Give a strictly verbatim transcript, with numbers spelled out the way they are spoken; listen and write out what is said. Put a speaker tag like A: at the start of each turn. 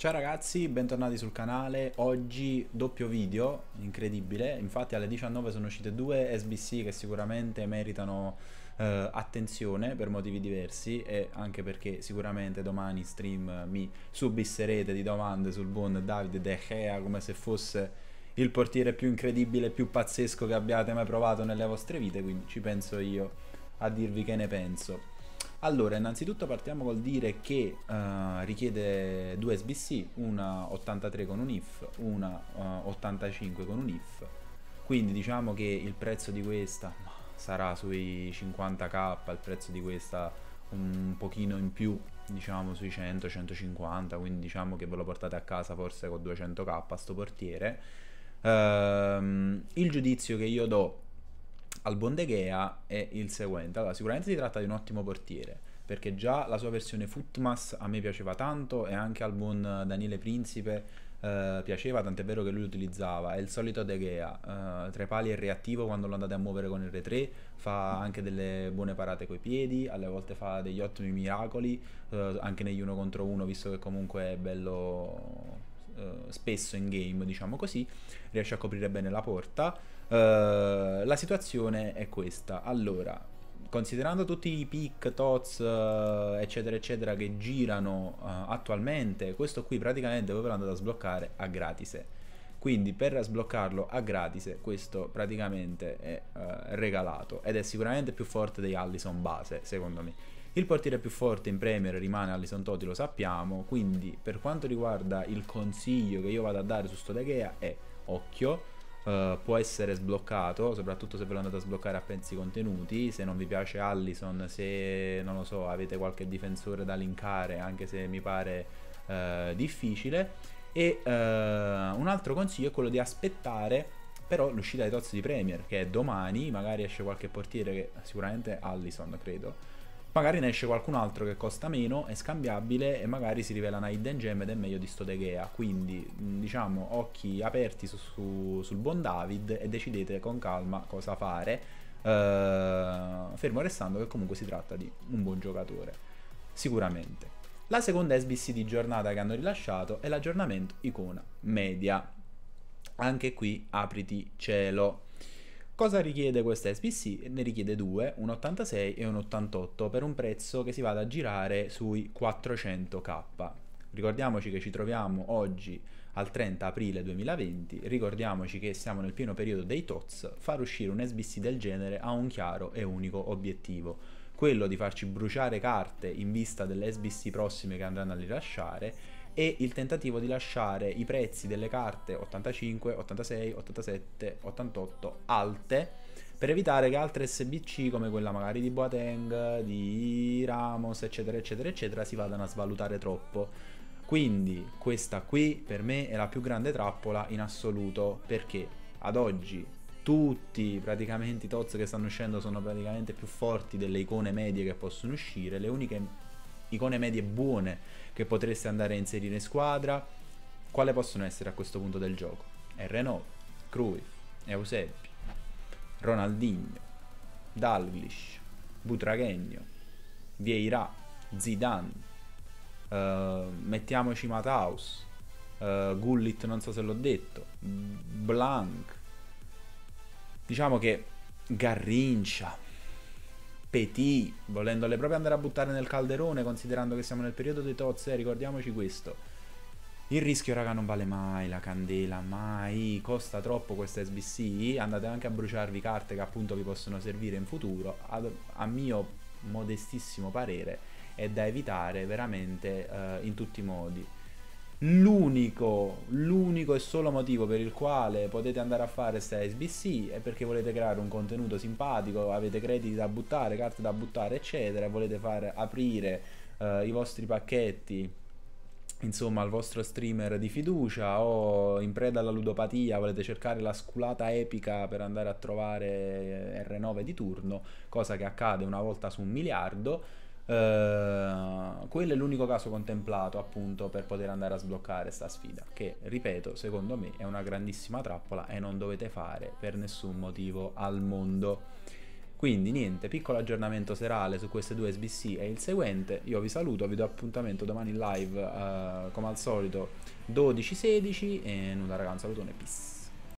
A: Ciao ragazzi, bentornati sul canale. Oggi doppio video, incredibile. Infatti alle diciannove sono uscite due S B C che sicuramente meritano eh, attenzione per motivi diversi e anche perché sicuramente domani in stream mi subisserete di domande sul buon Davide De Gea come se fosse il portiere più incredibile, più pazzesco che abbiate mai provato nelle vostre vite, quindi ci penso io a dirvi che ne penso. Allora, innanzitutto partiamo col dire che uh, richiede due S B C, una ottantatré con un I F, una uh, ottantacinque con un I F, quindi diciamo che il prezzo di questa sarà sui cinquanta k, il prezzo di questa un pochino in più, diciamo sui cento centocinquanta, quindi diciamo che ve lo portate a casa forse con duecento k a sto portiere. Uh, il giudizio che io do al buon De Gea è il seguente. Allora, sicuramente si tratta di un ottimo portiere, perché già la sua versione Futmas a me piaceva tanto e anche al buon Daniele Principe eh, piaceva, tant'è vero che lui utilizzava, è il solito De Gea, eh, tra i pali è reattivo quando lo andate a muovere con il R tre, fa anche delle buone parate coi piedi, alle volte fa degli ottimi miracoli, eh, anche negli uno contro uno, visto che comunque è bello eh, spesso in game, diciamo così, riesce a coprire bene la porta. Uh, la situazione è questa. Allora, considerando tutti i pick, tots, uh, eccetera eccetera che girano uh, attualmente, questo qui praticamente voi ve lo andate a sbloccare a gratis. Quindi per sbloccarlo a gratis questo praticamente è uh, regalato ed è sicuramente più forte dei Alisson base, secondo me. Il portiere più forte in Premier rimane Alisson Totti, lo sappiamo, quindi per quanto riguarda il consiglio che io vado a dare su sto De Gea è occhio. Uh, può essere sbloccato, soprattutto se ve lo andate a sbloccare a prezzi contenuti. Se non vi piace Alisson, se non lo so, avete qualche difensore da linkare, anche se mi pare uh, difficile. E uh, un altro consiglio è quello di aspettare però l'uscita dei T O Z di Premier, che è domani. Magari esce qualche portiere, che sicuramente Alisson credo, magari ne esce qualcun altro che costa meno, è scambiabile e magari si rivela una hidden gem ed è meglio di sto De Gea. Quindi diciamo occhi aperti su, su, sul buon David e decidete con calma cosa fare, uh, fermo restando che comunque si tratta di un buon giocatore sicuramente. La seconda S B C di giornata che hanno rilasciato è l'aggiornamento icona media. Anche qui apriti cielo. Cosa richiede questa S B C? Ne richiede due, un ottantasei e un ottantotto, per un prezzo che si va a girare sui quattrocento k. Ricordiamoci che ci troviamo oggi al trenta aprile duemilaventi, ricordiamoci che siamo nel pieno periodo dei T O Z. Far uscire un S B C del genere ha un chiaro e unico obiettivo, quello di farci bruciare carte in vista delle S B C prossime che andranno a rilasciare, e il tentativo di lasciare i prezzi delle carte ottantacinque, ottantasei, ottantasette, ottantotto alte, per evitare che altre S B C come quella magari di Boateng, di Ramos, eccetera eccetera eccetera, si vadano a svalutare troppo. Quindi questa qui per me è la più grande trappola in assoluto, perché ad oggi tutti praticamente i T O Z che stanno uscendo sono praticamente più forti delle icone medie che possono uscire. Le uniche icone medie buone che potreste andare a inserire in squadra, quale possono essere a questo punto del gioco? R nove, Cruyff, Eusebio, Ronaldinho, Dalglish, Butragueño, Vieira, Zidane, uh, mettiamoci Mataus, uh, Gullit, non so se l'ho detto, Blanc, diciamo che Garrincha, Petit, volendole proprio andare a buttare nel calderone, considerando che siamo nel periodo dei T O Z, eh, ricordiamoci questo. Il rischio, raga, non vale mai la candela, mai, costa troppo questa S B C, andate anche a bruciarvi carte che appunto vi possono servire in futuro. Ad, a mio modestissimo parere è da evitare veramente uh, in tutti i modi. L'unico, l'unico e solo motivo per il quale potete andare a fare questa S B C è perché volete creare un contenuto simpatico, avete crediti da buttare, carte da buttare eccetera, volete far aprire uh, i vostri pacchetti insomma al vostro streamer di fiducia, o in preda alla ludopatia volete cercare la sculata epica per andare a trovare R nove di turno, cosa che accade una volta su un miliardo. Uh, quello è l'unico caso contemplato appunto per poter andare a sbloccare sta sfida, che ripeto secondo me è una grandissima trappola e non dovete fare per nessun motivo al mondo. Quindi niente, piccolo aggiornamento serale su queste due S B C e il seguente. Io vi saluto, vi do appuntamento domani in live, uh, come al solito dodici sedici, e nulla raga, un salutone, peace.